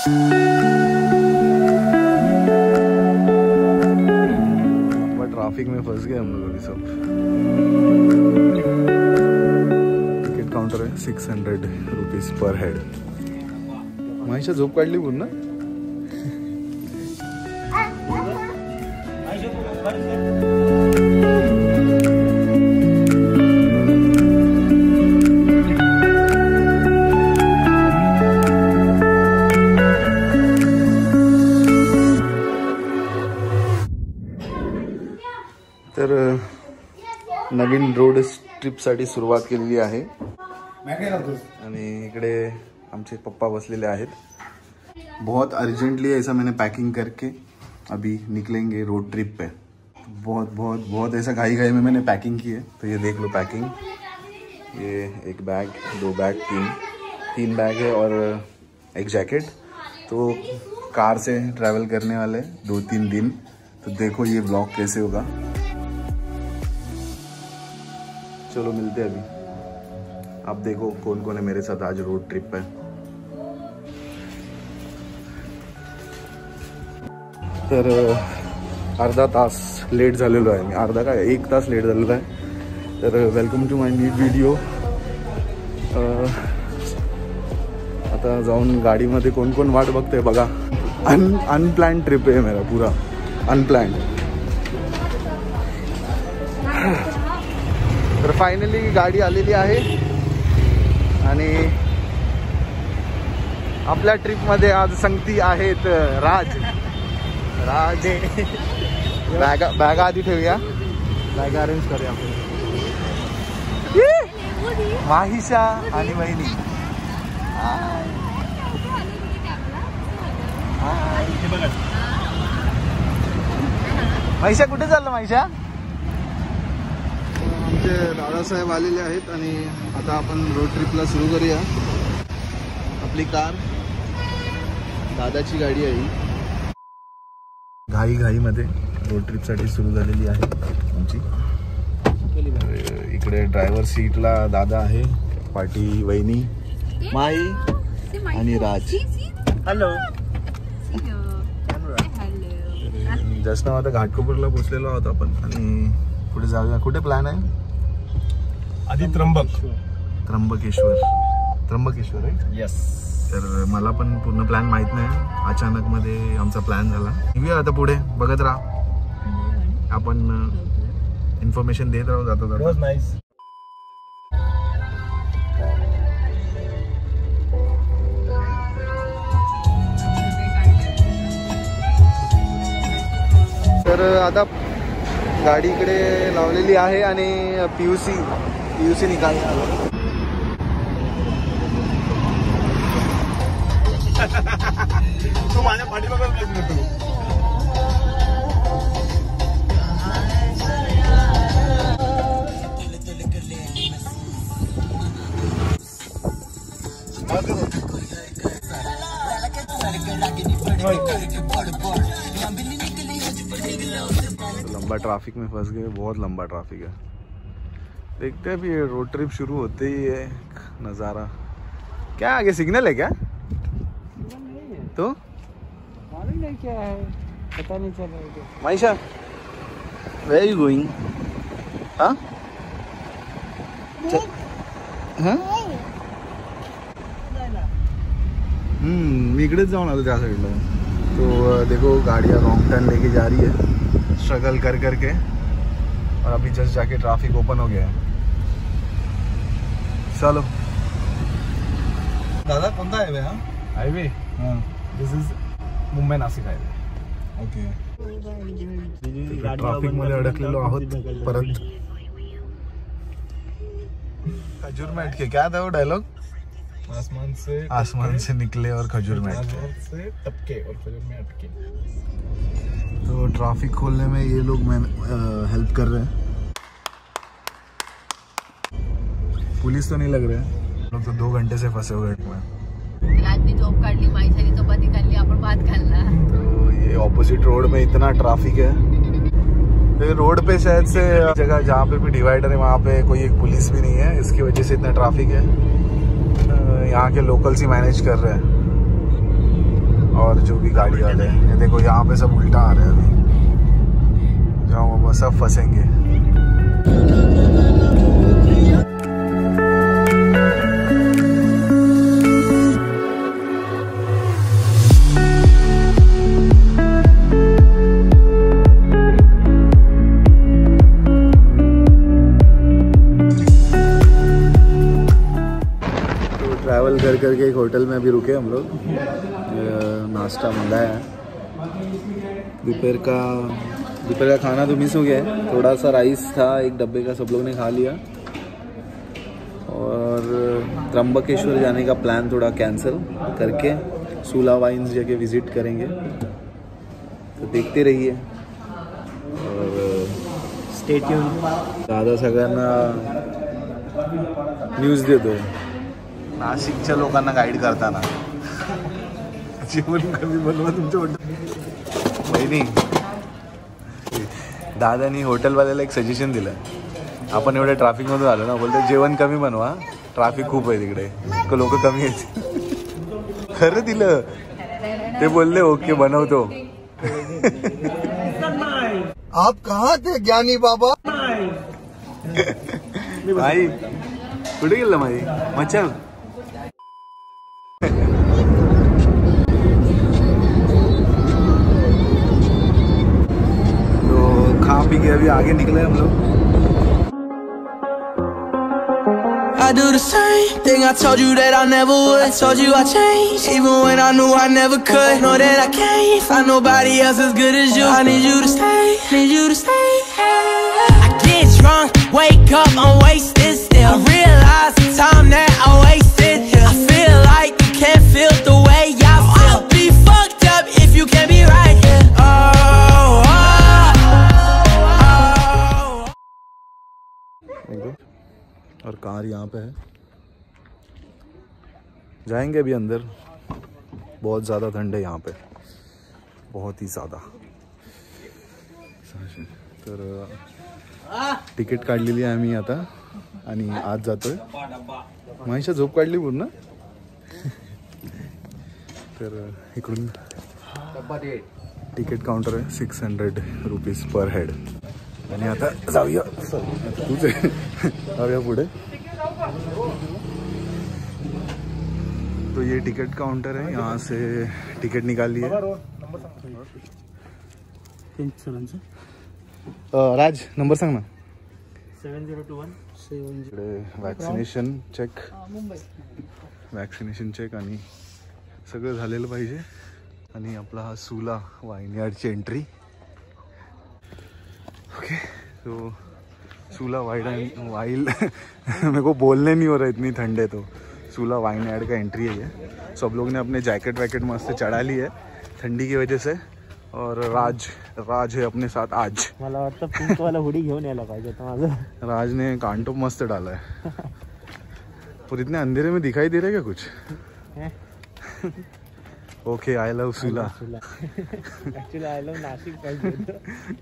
Traffic में फंस गए हम लोग अभी सब। टिकट काउंटर है 600 रुपीज पर हेड। माहिशा झोप काढली पूर्ण। तर नवीन रोड ट्रिप साठी सुरुवात केलेली आहे आणि इकडे आमचे पप्पा बसलेले आहेत। बहुत अर्जेंटली ऐसा मैंने पैकिंग करके अभी निकलेंगे रोड ट्रिप पे। बहुत बहुत बहुत ऐसा घाई घाई में मैंने पैकिंग की है। तो ये देख लो पैकिंग, ये एक बैग, 2 बैग, 3 बैग है और एक जैकेट। तो कार से ट्रैवल करने वाले 2-3 दिन। तो देखो ये ब्लॉग कैसे होगा। चलो मिलते हैं अभी। आप देखो कौन कौन है मेरे साथ आज रोड ट्रिप पे। तर अर्धा तास लेट झालेलो आहे मी। अर्धा काय 1 तास लेट झालेलो आहे। तर welcome to my new video. आता जाऊन गाडीमध्ये कोण कोण वाट बघतंय बघा। अनप्लॅन ट्रिप आहे मेरा, पूरा अनप्लॅन। तर फायनली गाडी आलेली आहे आणि आपल्या ट्रिपमध्ये आज संगती आहेत राज। बॅगा आधी ठेवूया, बॅगा अरेंज करूया आपण। माहिशा आणि वहिनी। माहिशा कुठे चाललं माहिशा? आमचे दादासाहेब आलेले आहेत आणि आता आपण रोड ट्रिपला सुरू करूया। आपली कार दादाची गाडी आहे। घाईमध्ये रोड ट्रिपसाठी सुरू झालेली आहे आमची। इकडे ड्रायव्हर सीटला दादा आहे, पाठी वहिनी, माई आणि राज। हॅलो। जस्ट नाव आता घाटकोपरला पोहोचलेलो आहोत आपण आणि पुढे जाऊया। कुठे प्लॅन आहे? आधी त्र्यंबकेश्वर आहे। यस। तर मला पण पूर्ण प्लॅन माहित नाही, अचानक मध्ये आमचा प्लॅन झाला। निघूया आता पुढे, बघत राहा। आपण इन्फॉर्मेशन देत राहू जातो। नाईस। तर आता गाडी इकडे लावलेली आहे आणि पीयूसी निकालने आलो। तू माझ्या पाठीमागे बसलो तू। लंबा ट्रैफिक में फंस गए, बहुत लंबा ट्रैफिक है। देखते हैं अभी रोड ट्रिप शुरू होते ही है नज़ारा। क्या आगे सिग्नल है क्या? तो मालूम नहीं क्या है, पता नहीं चल रहा है। Maisha, where are you going? हाँ? हाँ? मी इकडेच जाऊन आलो त्या साइडला। तो देखो गाड़ियाँ रॉन्ग टर्न लेके जा रही है स्ट्रगल कर करके, और अभी जस्ट जाके ट्रैफिक ओपन हो गया है। चलो दादा कोणता हायवे? हा highway, this is Mumbai Nashik highway. Okay. Traffic मध्ये अडकलेलो आहोत परत। खजूर में अटके, क्या था वो डायलॉग? आसमान से निकले और खजूर में से टपके और खजूर में अटके। तो ट्रैफिक खोलने में ये लोग हेल्प कर रहे हैं। पुलिस तो नहीं लग रहे हैं लोग, तो 2 घंटे से फंसे हुए हैं। राजनी जॉब काढली, माहिशानी चपाती खाल्ली, आपण भात खाल्ला। तो ये ऑपोजिट रोड में इतना ट्रैफिक है। तो रोड पे शायद से जगह जहाँ पे भी डिवाइडर है वहाँ पे कोई एक पुलिस भी नहीं है, इसकी वजह से इतना ट्रैफिक है। यहाँ के लोकल्स ही मैनेज कर रहे हैं। और जो भी गाड़ी वाले हैं। ये देखो यहाँ पे सब उल्टा आ रहे हैं अभी, जहाँ वो सब फंसेंगे। ट्रैवल कर करके एक होटल में अभी रुके हम लोग, नाश्ता मंगाया है। दोपहर का खाना तो मिस हो गया है, थोड़ा सा राइस था एक डब्बे का, सब लोग ने खा लिया। और त्र्यंबकेश्वर जाने का प्लान थोड़ा कैंसिल करके सुला वाइन्स जगह विजिट करेंगे, तो देखते रहिए और स्टे ट्यून। दादा सगळ्यांना न्यूज देतो नाशिकच्या लोकांना गाईड करताना। जेवण कमी बनवा तुमच्या हॉटेल। बहिणी, दादानी हॉटेलवाल्याला एक सजेशन दिलं, आपण एवढ्या ट्रॅफिकमधून आलो ना, बोलतो जेवण कमी बनवा, ट्रॅफिक खूप आहे तिकडे, लोक कमी आहेत। खरं दिलं, ते बोलले ओके बनवतो। आप कहाँ थे ज्ञानी बाबा? माई कुठे गेलं माई? मच्छर खा पी के अभी आगे निकले हम लोग। I do the same thing I told you that I never would. I told you I changed, even when I knew I never could. Know that I can't find nobody else as good as you. I need you to stay, need you to stay. I get drunk, wake up, I'm wasted still. I realize the time that I wasted here. I feel like you can't feel the way I feel. I'll be fucked up if you can't be right here. और car यहाँ पे है, जाएंगे अभी अंदर। बहुत ज़्यादा ठंड है यहाँ पे, बहुत ही ज़्यादा। तर तिकीट काढलेली आहे आम्ही आता आणि आज जातोय। माहीशा झोप काढली पूर्ण। तर इकडून तिकीट काउंटर आहे, 600 रुपीज पर हेड। आणि आता जाऊया, तूच आहे, जाऊया पुढे। तो ये टिकट काउंटर है, यहाँ से टिकट निकाल लिए। राज नंबर सांग ना। 7021 वॅक्सिनेशन चेक, वॅक्सिनेशन चेक आणि सगळं झालेलं पाहिजे। आणि आपला हा सुला वाइनयार्डची एंट्री। ओके, तो सुला वाइल मेरे को बोलने नहीं हो रहा, इतनी ठंड है। तो सुला वाइनयार्ड का एंट्री है ये। सब लोग ने अपने जैकेट वैकेट मस्त चढ़ा ली है ठंडी की वजह से। और राज है अपने साथ आज। मला वाटतं पिंक वाला हुडी घेऊन यायला पाहिजे होता माझं। राज ने कांटो मस्त डाला है। और इतने अंधेरे में दिखाई दे रहा है क्या कुछ? Okay, I love Sula. Actually I love Nashik पाहिजे।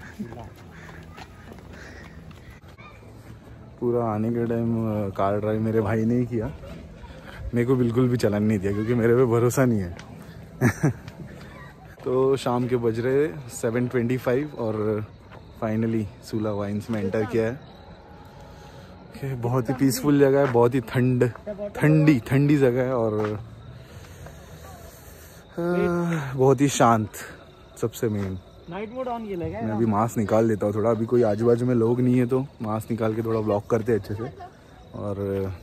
पूरा आने के टाइम कार ड्राइव मेरे भाई ने ही किया, मेरे को बिल्कुल भी चलाने नहीं दिया क्योंकि मेरे पे भरोसा नहीं है। तो शाम के बज रहे 7:25 और फाइनली सुला वाइन्स में एंटर किया है। okay, बहुत ही पीसफुल जगह है, बहुत ही ठंडी जगह है और बहुत ही शांत। सबसे मेन नाइट मोड ऑन किया है। मैं अभी मास्क निकाल लेता हूँ थोड़ा, अभी कोई आजू बाजू में लोग नहीं है तो मास्क निकाल के थोड़ा ब्लॉक करते हैं अच्छे से। और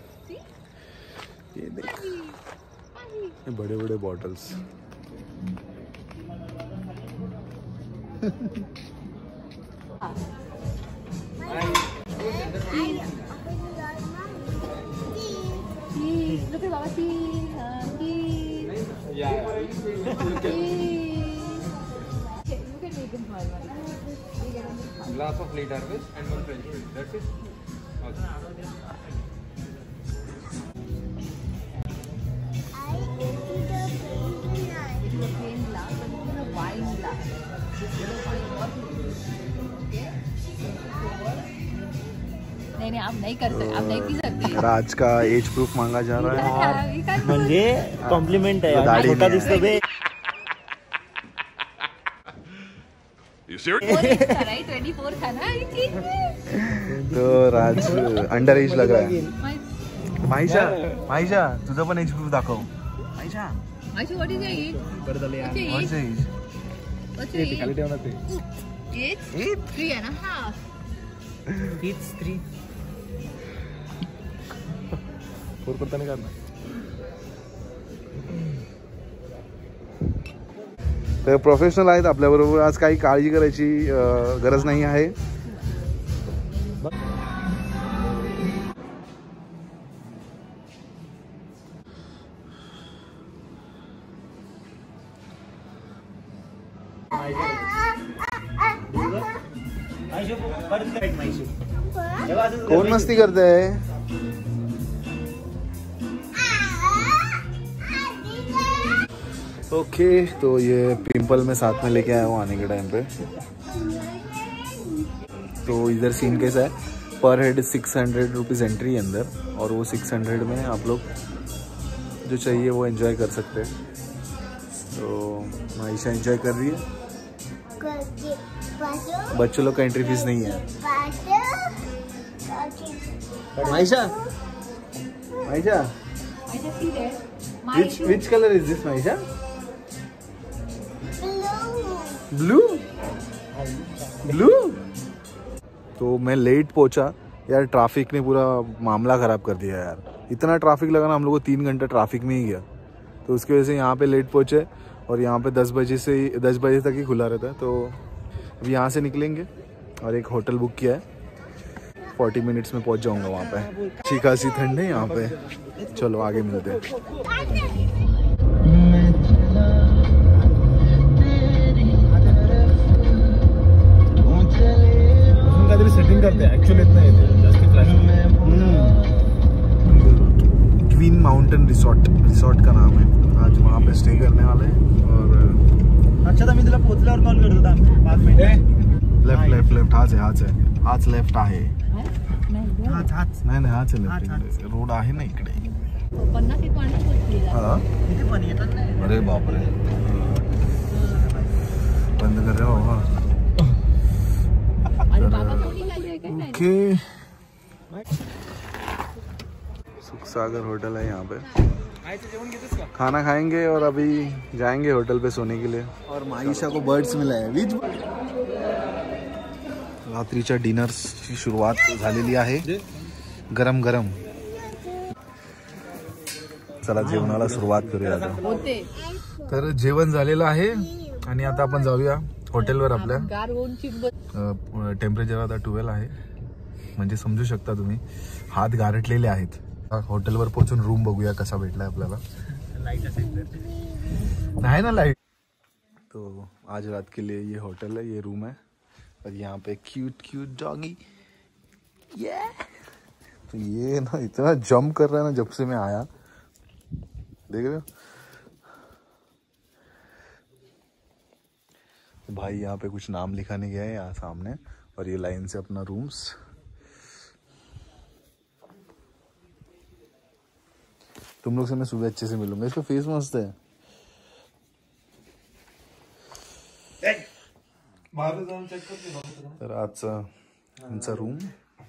ये देख, ये बड़े बड़े bottles. Glass of late harvest and one French fruit. That's it. नहीं आप नहीं कर सकते, आप नहीं पी सकते। राज का एज प्रूफ मांगा जा रहा है। म्हणजे कॉम्प्लिमेंट आहे, छोटा दिसतो बे। राइट 24 था ना। तो राज अंडर एज लग रहा है। माहिषा तुझं पण एज प्रूफ दाखव। Mahisha what is age? What's the age? It's 3.5. It's 3. 4 करता नाही करणार। तर प्रोफेशनल आहेत आपल्याबरोबर, आज काही काळजी करायची गरज नाही आहे। कौन मस्ती करते है? ओके तो ये पिंपल में साथ में लेके आया हूँ आने के टाइम पे। तो इधर सीन कैसा है, पर हेड 600 रुपीज़ एंट्री अंदर, और वो 600 में आप लोग जो चाहिए वो एंजॉय कर सकते हैं। तो माहिषा एंजॉय कर रही है, बच्चों लोग का एंट्री फीस नहीं है। Mahisha which color is this, Mahisha? Blue. तो मैं लेट पहुंचा यार, ट्रैफिक ने पूरा मामला ख़राब कर दिया यार। इतना ट्रैफिक लगा ना, हम लोग को 3 घंटा ट्रैफिक में ही गया। तो उसकी वजह से यहाँ पे लेट पहुंचे, और यहाँ पे 10 बजे तक ही खुला रहता है। तो अभी यहाँ से निकलेंगे और एक होटल बुक किया है, 40 मिनट्स में पहुँच जाऊँगा वहाँ पे। अच्छी खासी ठंड है यहाँ पे। चलो आगे मिलते हैं। सेटिंग करते हैं एक्चुअली, इतना ही just flash. Queen Mountain Resort का नाम है। आज वहाँ पे स्टे करने वाले हैं। और अच्छा था, मी तुला पोहोचल्यावर कॉल करत होता 5 मिनिट। लेफ्ट हाच लेफ्ट आहे। नाही हाच लेफ्ट रोड आहे ना इकडे। 50 एक वाजता पोहोचली. किती पण येतात ना। अरे बापरे, बंद कर रहे हो बाबा। ओके, सुख सागर होटल है यहाँ पे। खाना खाएंगे और अभी जाएंगे होटल पे सोने के लिए। और माहिषा को बर्ड्स मिला है। रात्रीच्या डिनर्सची सुरुवात झालेली आहे, गरम गरम। चला जेवणाला सुरुवात करूया आता। तर जेवण झालेलं आहे आणि आता आपण जाऊया हॉटेलवर। आपल्या टेम्परेचर आता 12 आहे, म्हणजे समजू शकता तुम्ही, हात गारटलेले आहेत। हॉटेलवर पोहोचून रूम बघूया कसा भेटलाय आपल्याला। लाइट असेल है ना लाइट। तो आज रात के लिए ये होटल है, ये रूम है, और यहाँ पे क्यूट डॉगी। तो ये ना इतना जंप कर रहा है ना जब से मैं आया, देख रहे हो भाई। यहाँ पे कुछ नाम लिखाने गया है यहाँ सामने, और ये लाइन से अपना रूम्स। तुम लोग से मैं सुबह अच्छे से मिलूंगा। इसका फेस मस्त है। तर आजचा आमचा रूम।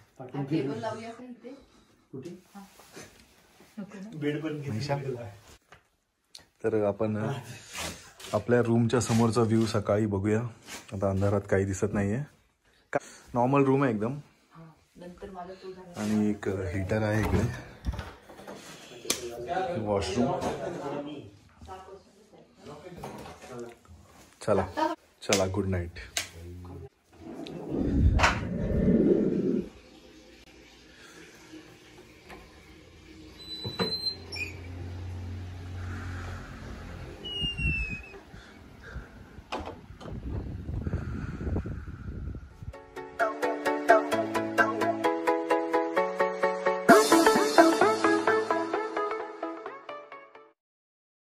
तर आपण आपल्या रूमच्या समोरचा व्ह्यू सकाळी बघूया। आता अंधारात काही दिसत नाहीये, नॉर्मल रूम आहे एकदम। आणि एक हीटर आहे इकडे, वॉशरूम। चला गुड नाईट।